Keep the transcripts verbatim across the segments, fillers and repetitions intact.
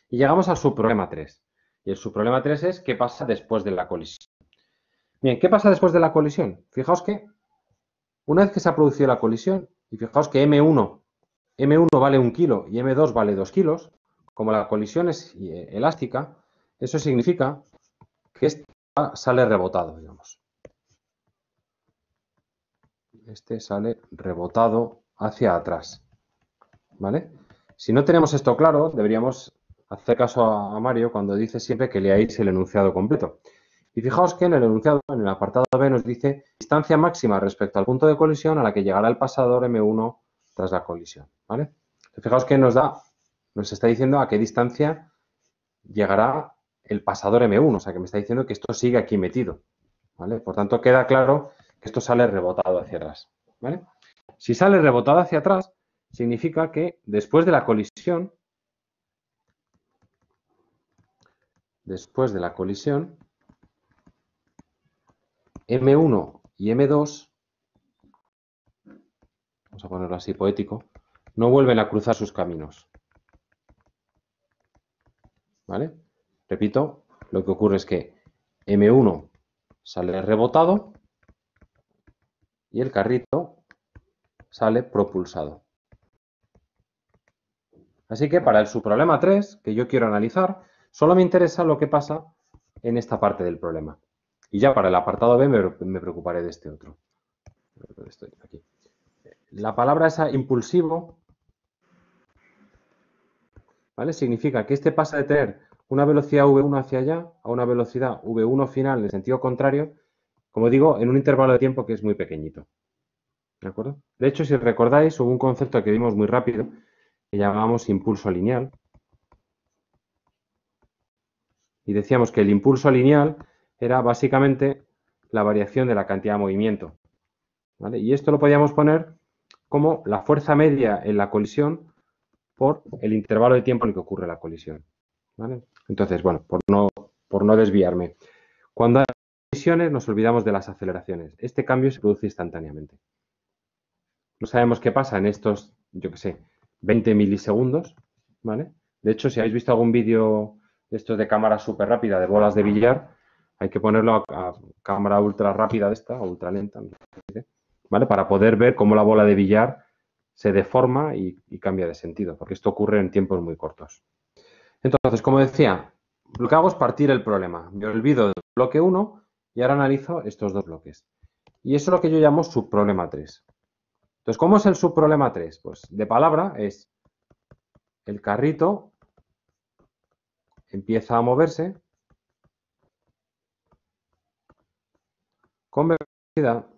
Y llegamos al subproblema tres. Y el subproblema tres es qué pasa después de la colisión. Bien, ¿qué pasa después de la colisión? Fijaos que una vez que se ha producido la colisión, y fijaos que eme uno, eme uno vale un kilo y eme dos vale dos kilos, como la colisión es elástica, eso significa que este sale rebotado, digamos. Este sale rebotado hacia atrás, ¿vale? Si no tenemos esto claro, deberíamos hacer caso a Mario cuando dice siempre que leáis el enunciado completo. Y fijaos que en el enunciado, en el apartado B, nos dice distancia máxima respecto al punto de colisión a la que llegará el pasador eme uno tras la colisión, ¿vale? Fijaos que nos da, nos está diciendo a qué distancia llegará el pasador eme uno, o sea que me está diciendo que esto sigue aquí metido, ¿vale? Por tanto, queda claro que esto sale rebotado hacia atrás, ¿vale? Si sale rebotado hacia atrás, significa que después de la colisión, después de la colisión, eme uno y eme dos, vamos a ponerlo así poético, no vuelven a cruzar sus caminos, ¿vale? Repito, lo que ocurre es que eme uno sale rebotado y el carrito sale propulsado. Así que para el subproblema tres, que yo quiero analizar, solo me interesa lo que pasa en esta parte del problema. Y ya para el apartado B me, me preocuparé de este otro. Estoy aquí. La palabra esa impulsivo, ¿vale? Significa que este pasa de tener una velocidad ve uno hacia allá a una velocidad ve uno final en sentido contrario, como digo, en un intervalo de tiempo que es muy pequeñito. ¿De acuerdo? De hecho, si recordáis, hubo un concepto que vimos muy rápido que llamábamos impulso lineal. Y decíamos que el impulso lineal era básicamente la variación de la cantidad de movimiento, ¿vale? Y esto lo podíamos poner como la fuerza media en la colisión por el intervalo de tiempo en el que ocurre la colisión, ¿vale? Entonces, bueno, por no, por no desviarme, cuando hay colisiones nos olvidamos de las aceleraciones. Este cambio se produce instantáneamente. No sabemos qué pasa en estos, yo qué sé, veinte milisegundos, ¿vale? De hecho, si habéis visto algún vídeo de estos de cámara súper rápida de bolas de billar, hay que ponerlo a, a cámara ultra rápida de esta, o ultra lenta, ¿vale? Para poder ver cómo la bola de billar se deforma y, y cambia de sentido, porque esto ocurre en tiempos muy cortos. Entonces, como decía, lo que hago es partir el problema. Me olvido del bloque uno y ahora analizo estos dos bloques. Y eso es lo que yo llamo subproblema tres. Entonces, ¿cómo es el subproblema tres? Pues de palabra es el carrito empieza a moverse con velocidad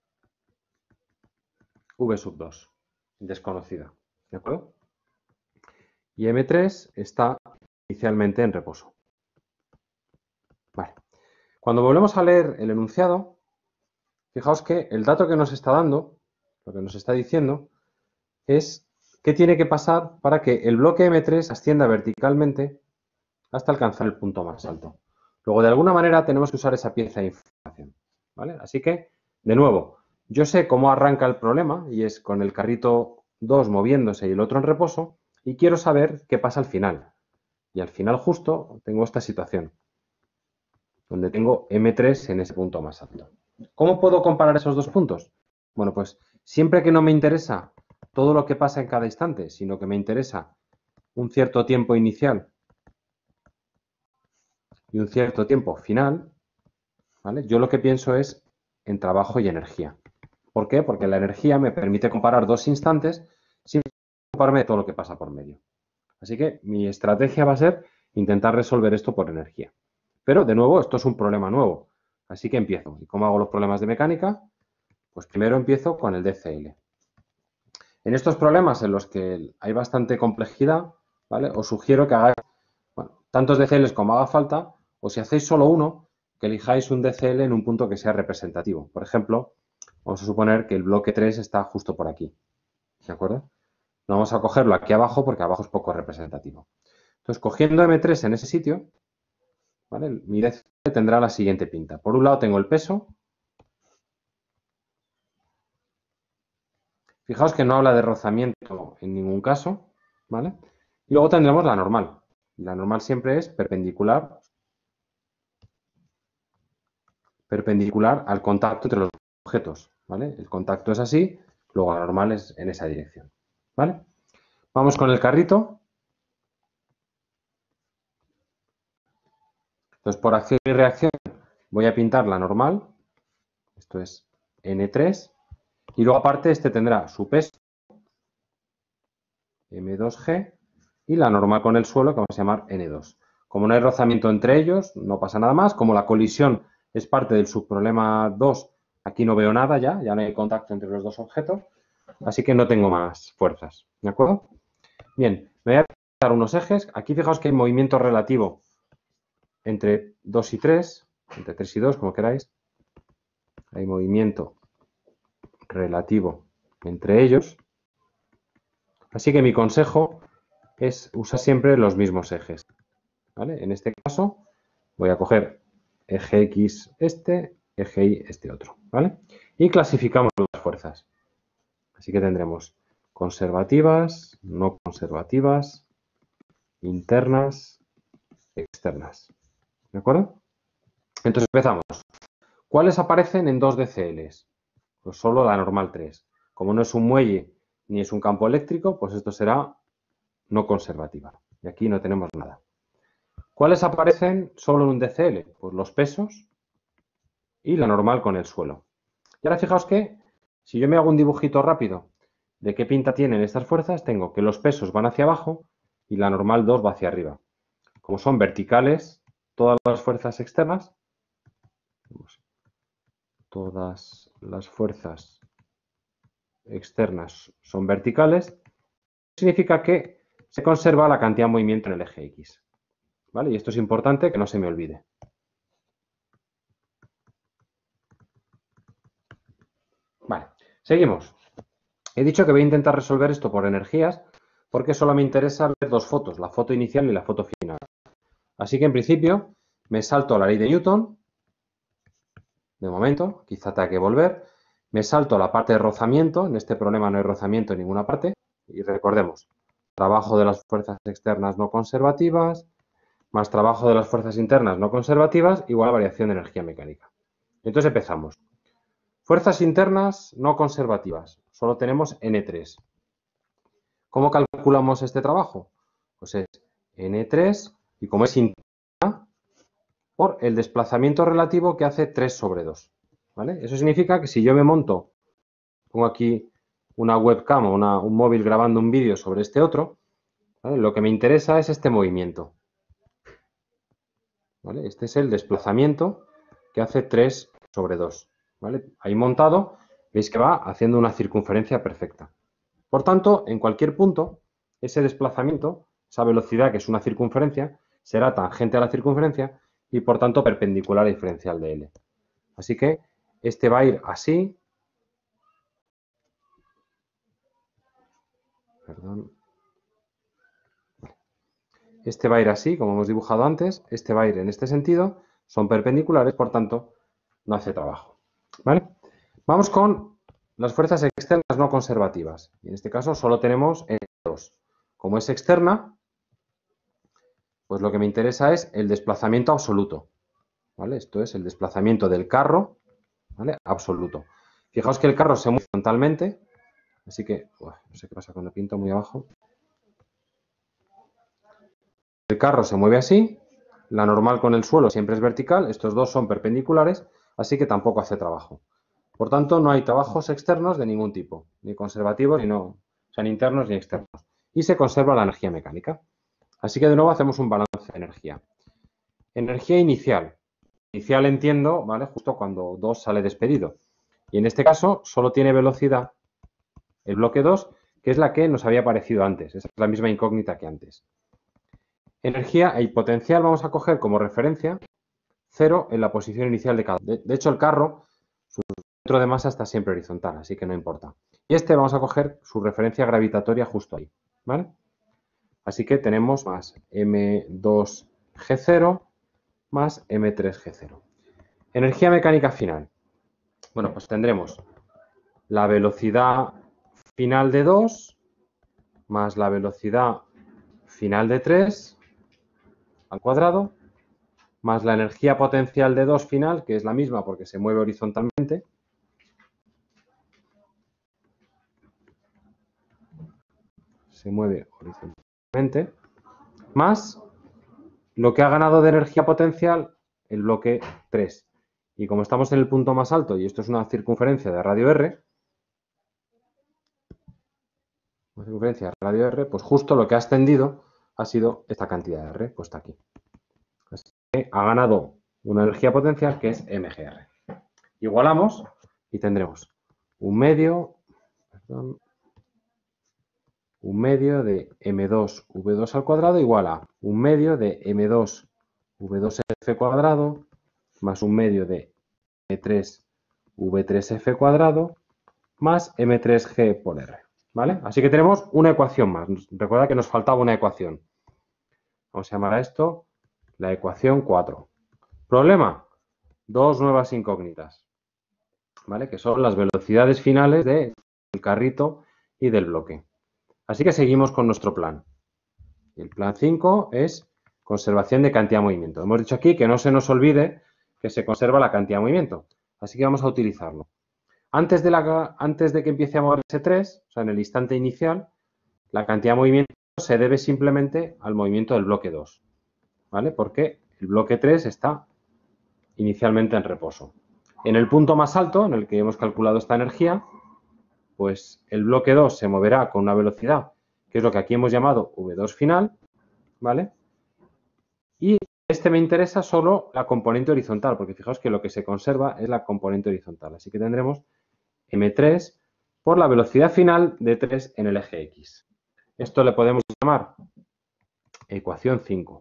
ve sub dos, desconocida, ¿de acuerdo? Y eme tres está inicialmente en reposo. Vale. Cuando volvemos a leer el enunciado, fijaos que el dato que nos está dando, lo que nos está diciendo, es qué tiene que pasar para que el bloque eme tres ascienda verticalmente hasta alcanzar el punto más alto. Luego, de alguna manera, tenemos que usar esa pieza de información, ¿vale? Así que, de nuevo, yo sé cómo arranca el problema, y es con el carrito dos moviéndose y el otro en reposo, y quiero saber qué pasa al final. Y al final justo tengo esta situación, donde tengo eme tres en ese punto más alto. ¿Cómo puedo comparar esos dos puntos? Bueno, pues siempre que no me interesa todo lo que pasa en cada instante, sino que me interesa un cierto tiempo inicial y un cierto tiempo final, ¿vale? Yo lo que pienso es en trabajo y energía. ¿Por qué? Porque la energía me permite comparar dos instantes sin preocuparme de todo lo que pasa por medio. Así que mi estrategia va a ser intentar resolver esto por energía. Pero, de nuevo, esto es un problema nuevo. Así que empiezo. ¿Y cómo hago los problemas de mecánica? Pues primero empiezo con el de ce ele. En estos problemas en los que hay bastante complejidad, ¿vale? Os sugiero que hagáis, bueno, tantos de ce eles como haga falta, o si hacéis solo uno, que elijáis un de ce ele en un punto que sea representativo. Por ejemplo, vamos a suponer que el bloque tres está justo por aquí, ¿de acuerdo? No vamos a cogerlo aquí abajo porque abajo es poco representativo. Entonces, cogiendo eme tres en ese sitio, ¿vale? Mi de ce ele tendrá la siguiente pinta. Por un lado tengo el peso. Fijaos que no habla de rozamiento en ningún caso, ¿vale? Y luego tendremos la normal. La normal siempre es perpendicular, perpendicular al contacto entre los objetos, ¿vale? El contacto es así, luego la normal es en esa dirección, ¿vale? Vamos con el carrito. Entonces, por acción y reacción, voy a pintar la normal. Esto es ene tres. Y luego, aparte, este tendrá su peso, eme dos ge, y la normal con el suelo, que vamos a llamar ene dos. Como no hay rozamiento entre ellos, no pasa nada más. Como la colisión es parte del subproblema dos, aquí no veo nada ya, ya no hay contacto entre los dos objetos, así que no tengo más fuerzas, ¿de acuerdo? Bien, me voy a pintar unos ejes. Aquí fijaos que hay movimiento relativo entre dos y tres, entre tres y dos, como queráis. Hay movimiento relativo entre ellos. Así que mi consejo es usar siempre los mismos ejes, ¿vale? En este caso voy a coger eje X este, eje Y este otro, ¿vale? Y clasificamos las fuerzas. Así que tendremos conservativas, no conservativas, internas, externas. ¿De acuerdo? Entonces empezamos. ¿Cuáles aparecen en dos de ce eles? Pues solo la normal tres. Como no es un muelle ni es un campo eléctrico, pues esto será no conservativa. Y aquí no tenemos nada. ¿Cuáles aparecen solo en un de ce ele? Pues los pesos y la normal con el suelo. Y ahora fijaos que si yo me hago un dibujito rápido de qué pinta tienen estas fuerzas, tengo que los pesos van hacia abajo y la normal dos va hacia arriba. Como son verticales todas las fuerzas externas, todas las fuerzas externas son verticales, significa que se conserva la cantidad de movimiento en el eje X. ¿Vale? Y esto es importante que no se me olvide. Vale, seguimos. He dicho que voy a intentar resolver esto por energías porque solo me interesa ver dos fotos, la foto inicial y la foto final. Así que en principio me salto a la ley de Newton, de momento, quizá tenga que volver, me salto a la parte de rozamiento, en este problema no hay rozamiento en ninguna parte, y recordemos, trabajo de las fuerzas externas no conservativas, más trabajo de las fuerzas internas no conservativas, igual a variación de energía mecánica. Entonces empezamos. Fuerzas internas no conservativas, solo tenemos ene tres. ¿Cómo calculamos este trabajo? Pues es ene tres, y como es interna, por el desplazamiento relativo que hace tres sobre dos. ¿Vale? Eso significa que si yo me monto, pongo aquí una webcam o una, un móvil grabando un vídeo sobre este otro, ¿vale? Lo que me interesa es este movimiento. ¿Vale? Este es el desplazamiento que hace tres sobre dos. ¿Vale? Ahí montado, veis que va haciendo una circunferencia perfecta. Por tanto, en cualquier punto, ese desplazamiento, esa velocidad que es una circunferencia, será tangente a la circunferencia y por tanto perpendicular a la diferencial de L. Así que este va a ir así. Perdón. Este va a ir así, como hemos dibujado antes. Este va a ir en este sentido. Son perpendiculares, por tanto, no hace trabajo. ¿Vale? Vamos con las fuerzas externas no conservativas. En este caso solo tenemos ene dos. Como es externa, pues lo que me interesa es el desplazamiento absoluto. ¿Vale? Esto es el desplazamiento del carro, ¿vale? Absoluto. Fijaos que el carro se mueve horizontalmente, así que, uf, no sé qué pasa cuando pinto muy abajo. El carro se mueve así, la normal con el suelo siempre es vertical, estos dos son perpendiculares, así que tampoco hace trabajo. Por tanto, no hay trabajos externos de ningún tipo, ni conservativos, ni no, o sea, ni internos ni externos. Y se conserva la energía mecánica. Así que de nuevo hacemos un balance de energía. Energía inicial. Inicial entiendo, ¿vale? Justo cuando dos sale despedido. Y en este caso solo tiene velocidad el bloque dos, que es la que nos había aparecido antes. Esa es la misma incógnita que antes. Energía y potencial vamos a coger como referencia cero en la posición inicial de cada. De, de hecho, el carro, su centro de masa está siempre horizontal, así que no importa. Y este vamos a coger su referencia gravitatoria justo ahí, ¿vale? Así que tenemos más eme dos ge cero más eme tres ge cero. Energía mecánica final. Bueno, pues tendremos la velocidad final de dos más la velocidad final de tres al cuadrado, más la energía potencial de dos final, que es la misma porque se mueve horizontalmente, se mueve horizontalmente, más lo que ha ganado de energía potencial el bloque tres. Y como estamos en el punto más alto, y esto es una circunferencia de radio R, una circunferencia de radio R, pues justo lo que ha extendido ha sido esta cantidad de R, puesta aquí. Así que ha ganado una energía potencial que es M G R. Igualamos y tendremos un medio, perdón, un medio de M dos V dos al cuadrado igual a un medio de M dos V dos F cuadrado más un medio de M tres V tres F cuadrado más M tres G por R. ¿Vale? Así que tenemos una ecuación más. Recuerda que nos faltaba una ecuación. Vamos a llamar a esto la ecuación cuatro. Problema, dos nuevas incógnitas, ¿vale? Que son las velocidades finales del carrito y del bloque. Así que seguimos con nuestro plan. El plan cinco es conservación de cantidad de movimiento. Hemos dicho aquí que no se nos olvide que se conserva la cantidad de movimiento. Así que vamos a utilizarlo. Antes de, la, antes de que empiece a moverse tres, o sea, en el instante inicial, la cantidad de movimiento se debe simplemente al movimiento del bloque dos, ¿vale? Porque el bloque tres está inicialmente en reposo. En el punto más alto, en el que hemos calculado esta energía, pues el bloque dos se moverá con una velocidad, que es lo que aquí hemos llamado V dos final, ¿vale? Y este me interesa solo la componente horizontal, porque fijaos que lo que se conserva es la componente horizontal. Así que tendremos M tres por la velocidad final de tres en el eje X. Esto le podemos llamar ecuación cinco.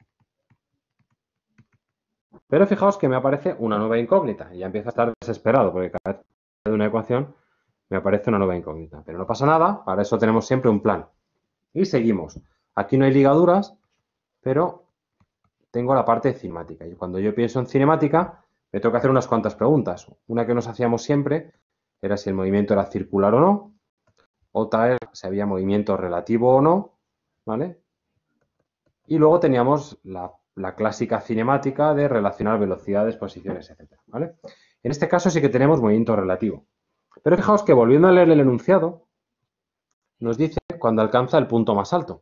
Pero fijaos que me aparece una nueva incógnita y ya empiezo a estar desesperado porque cada vez que de una ecuación me aparece una nueva incógnita. Pero no pasa nada, para eso tenemos siempre un plan. Y seguimos. Aquí no hay ligaduras, pero tengo la parte de cinemática. Y cuando yo pienso en cinemática, me tengo que hacer unas cuantas preguntas. Una que nos hacíamos siempre era si el movimiento era circular o no. Otra era si había movimiento relativo o no, ¿vale? Y luego teníamos la, la clásica cinemática de relacionar velocidades, posiciones, etcétera, ¿vale? En este caso sí que tenemos movimiento relativo. Pero fijaos que volviendo a leer el enunciado, nos dice cuando alcanza el punto más alto.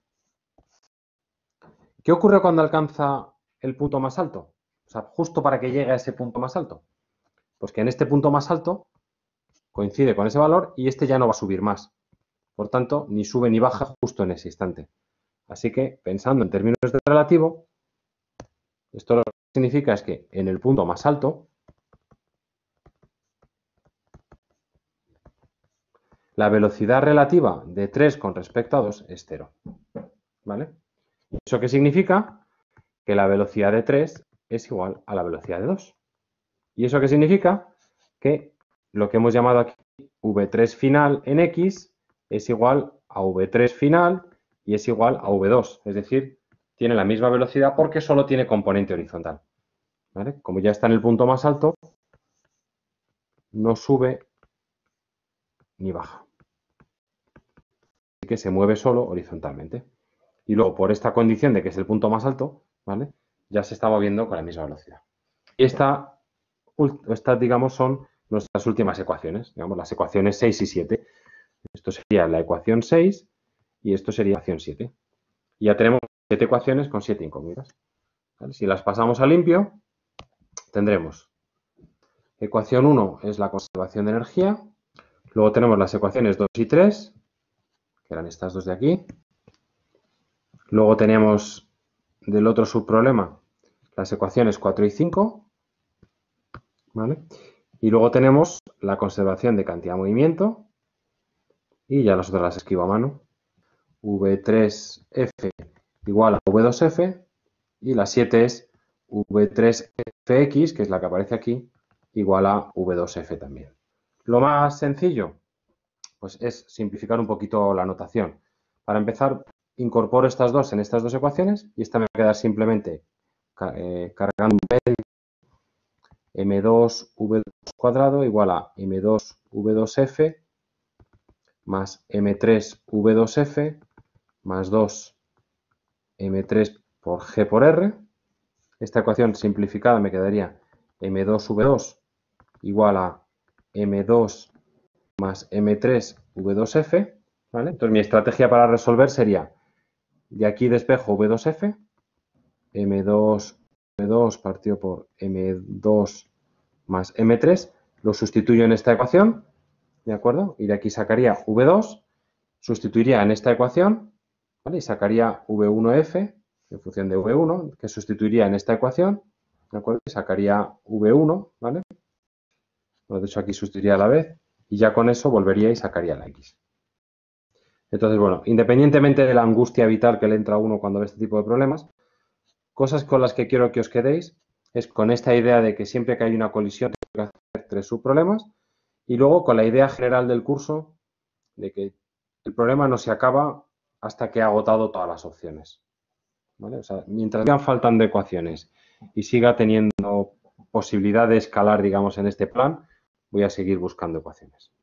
¿Qué ocurre cuando alcanza el punto más alto? O sea, justo para que llegue a ese punto más alto. Pues que en este punto más alto coincide con ese valor y este ya no va a subir más. Por tanto, ni sube ni baja justo en ese instante. Así que, pensando en términos de relativo, esto lo que significa es que en el punto más alto, la velocidad relativa de tres con respecto a dos es cero. ¿Vale? ¿Eso qué significa? Que la velocidad de tres es igual a la velocidad de dos. ¿Y eso qué significa? Que lo que hemos llamado aquí V tres final en X es igual a V tres final y es igual a V dos. Es decir, tiene la misma velocidad porque solo tiene componente horizontal. ¿Vale? Como ya está en el punto más alto, no sube ni baja. Así que se mueve solo horizontalmente. Y luego, por esta condición de que es el punto más alto, ¿vale? Ya se está moviendo con la misma velocidad. Y esta, estas, digamos, son nuestras últimas ecuaciones, digamos, las ecuaciones seis y siete. Esto sería la ecuación seis y esto sería la ecuación siete. Y ya tenemos siete ecuaciones con siete incógnitas. ¿Vale? Si las pasamos a limpio, tendremos ecuación uno es la conservación de energía. Luego tenemos las ecuaciones dos y tres, que eran estas dos de aquí. Luego tenemos del otro subproblema las ecuaciones cuatro y cinco. ¿Vale? Y luego tenemos la conservación de cantidad de movimiento. Y ya las otras las escribo a mano. V tres F igual a V dos F. Y la siete es V tres F X, que es la que aparece aquí, igual a V dos F también. Lo más sencillo, pues es simplificar un poquito la notación. Para empezar, incorporo estas dos en estas dos ecuaciones y esta me va a quedar simplemente eh, cargando un medio M dos V dos cuadrado igual a M dos V dos F más M tres V dos F más dos M tres por G por R. Esta ecuación simplificada me quedaría eme dos ve dos igual a eme dos más eme tres ve dos efe, ¿vale? Entonces mi estrategia para resolver sería, de aquí despejo ve dos efe, eme dos ve dos partido por eme dos más eme tres, lo sustituyo en esta ecuación, ¿de acuerdo? Y de aquí sacaría ve dos, sustituiría en esta ecuación, ¿vale? Y sacaría ve uno efe en función de ve uno, que sustituiría en esta ecuación, ¿de acuerdo? Y sacaría ve uno, ¿vale? De hecho, aquí sustituiría a la vez y ya con eso volvería y sacaría la X. Entonces, bueno, independientemente de la angustia vital que le entra a uno cuando ve este tipo de problemas, cosas con las que quiero que os quedéis es con esta idea de que siempre que hay una colisión tengo que hacer tres subproblemas y luego con la idea general del curso de que el problema no se acaba hasta que ha agotado todas las opciones, ¿vale? O sea, mientras sigan faltando ecuaciones y siga teniendo posibilidad de escalar, digamos, en este plan, voy a seguir buscando ecuaciones.